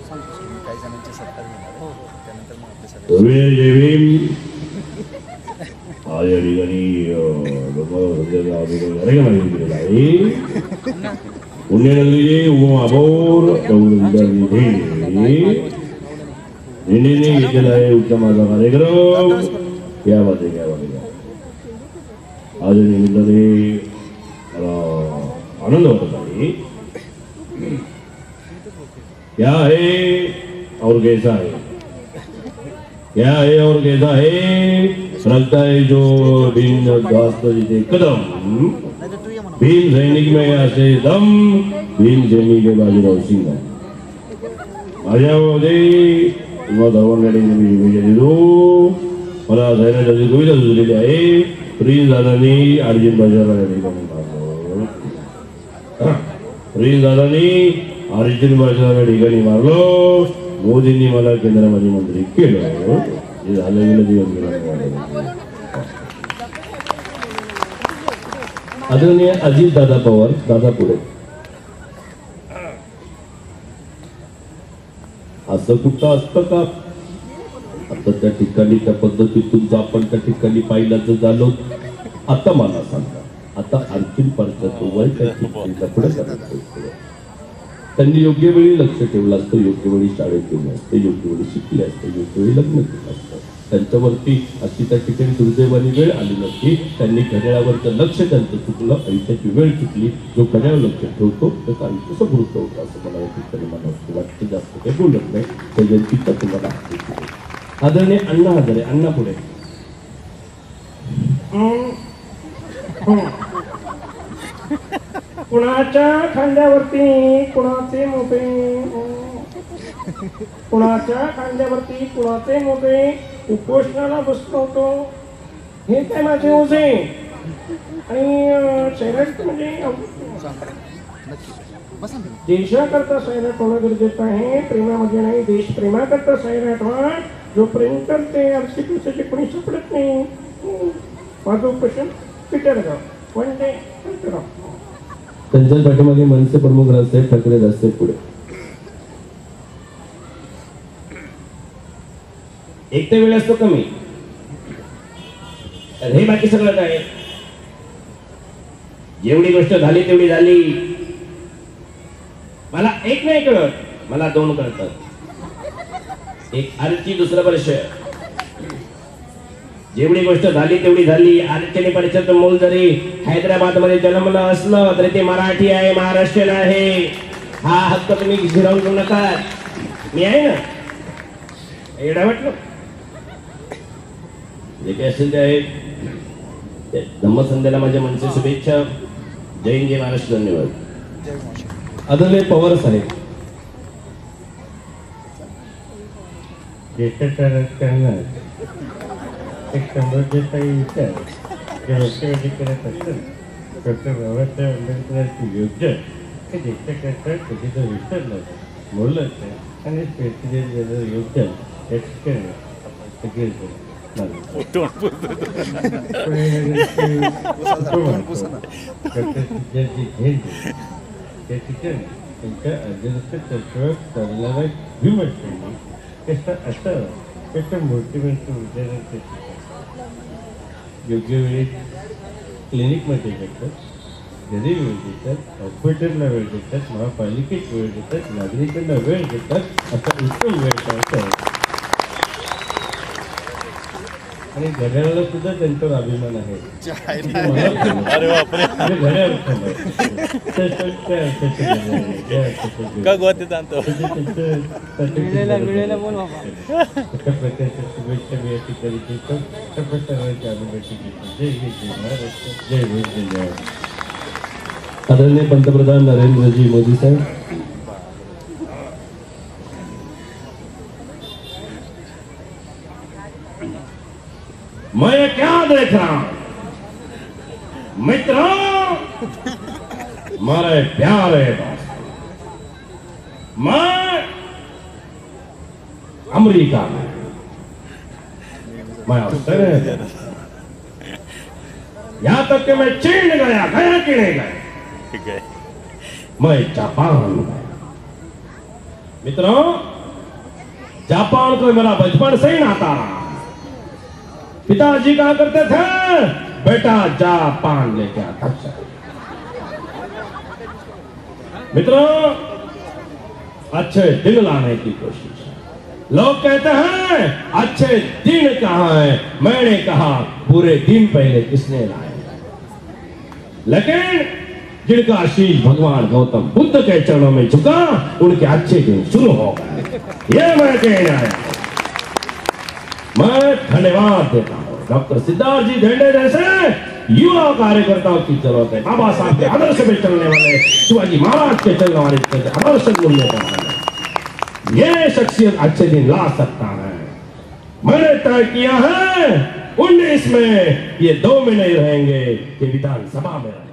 काही जणांचे सत्कार घेणार त्यानंतर मग आपले सगळे जय भीम आज या ठिकाणी पुण्यनगरी उपमहापौर निधीने घेतलेला आहे उत्तम माझा कार्यक्रम या बाते आज निमित्ताने मला आनंद वाटत आहे क्या है और कैसा है क्या है और कैसा है लगता है जो भीम दास्त जिते कदम भीम सैनिक में ऐसे दम भीम सैनिक के बाजीराव सिंह माझ्यामध्ये तुम्हा सर्वांकडे मी देतो मला सैन्याची सुविधा सुचलेली आहे प्रिन्स दादांनी अर्जुन बाजारला प्रिन्स दादांनी अर्जुन बाजारला ठिकाणी मारलो मोदींनी मला केंद्रामध्ये मंत्री केलं हे झालं गेलं दिवस गेला आदरणीय अजित दादा पवार दादा पुढे असं कुठं असतं का आता त्या ठिकाणी त्या पद्धतीतून आपण त्या ठिकाणी पाहिलं तर झालो आता मला सांगा आता आणखीन परत वय काय पुढे त्यांनी योग्य वेळी लक्ष ठेवलं असतं योग्य वेळी शाळेत गेलं असतं योग्य वेळी शिकले असते योग्य वेळी लग्न केलं असतं त्यांच्यावरती अशी त्या ठिकाणी दुर्दैवानी वेळ आली नसती त्यांनी घड्याळावरचं लक्ष त्यांचं चुकलं आयुष्याची वेळ चुकली जो घड्याळ लक्ष ठेवतो त्याचं आयुष्य समृद्ध होतं असं मला या ठिकाणी मला वाटतं जास्त काही बोलत नाही त्याची तुम्हाला आदरणीय अण्णा हजारे अण्णा पुढे कुणाच्या खांद्यावरती कुणाचे मोठे कुणाच्या खांद्यावरती कुणाचे मोठे उपोषणाला बसतो होतो हे काय माझे ओझे आणि सैराट म्हणजे देशाकरता सैराट होणं गरजेचं आहे प्रेमामध्ये नाही देश प्रेमाकरता सैराट व्हा जो प्रेम करते आरसीपीचे कोणी सापडत नाही माझं उपोषण पिटरगाव वन डे पिटरगाव त्यांच्या पाठीमागे मनसे प्रमुख राजसाहेब ठाकरे रस्ते पुढे एक तर वेळ असतो कमी हे बाकी सगळं काय जेवढी गोष्ट झाली तेवढी झाली मला एक नाही कळत मला दोन कळतात एक आरची दुसरं वर्ष जेवढी गोष्ट झाली तेवढी झाली आरक्षणी परिषद मूल जरी हैदराबाद मध्ये जन्मलं असलं तरी ते मराठी आहे महाराष्ट्रीयन आहे हा हक्क तुम्ही गिरावून घेऊ नका मी आहे ना एवढा वाटलं जे काही असेल ते आहे धम्मसंध्याला माझ्या मनसे शुभेच्छा जय हिंद जय महाराष्ट्र धन्यवाद आदरणीय पवार साहेब देशाच्या राजकारणात एक समृद्धीचा विचार जे लोकशाही करत असतात डॉक्टर बाबासाहेब आंबेडकरांची योजना हे देशाकरता कधी तर विसरलं बोललं आणि प्रेसिडेंट योगदान या ठिकाणी आपण सगळे त्या ठिकाणी त्यांच्या आदर्श तत्वावर चालणारा भीमसेनी कसा असावा त्याचं मूर्तिमंत विचारांचे योग्य वेळी क्लिनिकमध्ये घेतात घरी वेळ देतात हॉस्पिटलला वेळ देतात महापालिकेत वेळ देतात नागरिकांना वेळ देतात असा उत्तम वेळ काढतात आणि घड्याळाला सुद्धा त्यांच्यावर अभिमान आहे शुभेच्छा मी या ठिकाणी देतो सर्वसाधारणच्या अभिव्यक्ती घेतो जय हिंद जय महाराष्ट्र जय भीम जय आदरणीय पंतप्रधान नरेंद्रजी मोदी साहेब मैं क्या देख रहा हूं मित्रों मेरे प्यारे दोस्त मैं अमेरिका में मैं ऑस्ट्रेलिया यहां तक कि मैं चीन गया कि नहीं गया मैं जापान गया मित्रों जापान को मेरा बचपन से ही नाता रहा। पिताजी कहा करते थे, बेटा जापान लेके आता। मित्रों, अच्छे दिन लाने की कोशिश है। लोग कहते हैं अच्छे दिन कहां है, मैंने कहा बुरे दिन पहले किसने लाए। लेकिन जिनका शीश भगवान गौतम बुद्ध के चरणों में झुका, उनके अच्छे दिन शुरू हो गए। ये मैं कहना है। मैं धन्यवाद देता हूं डॉक्टर सिद्धार्थ जी धेंडे जैसे युवा कार्यकर्ताओं की जरूरत है। बाबा साहब के आदर्श पे चलने वाले, शिवाजी महाराज के चलने वाले आदर्श मूल्य पर वाले, ये शख्सियत अच्छे दिन ला सकता है। मैंने तय किया है 19 में ये 2 में नहीं रहेंगे, ये विधानसभा में रहेंगे।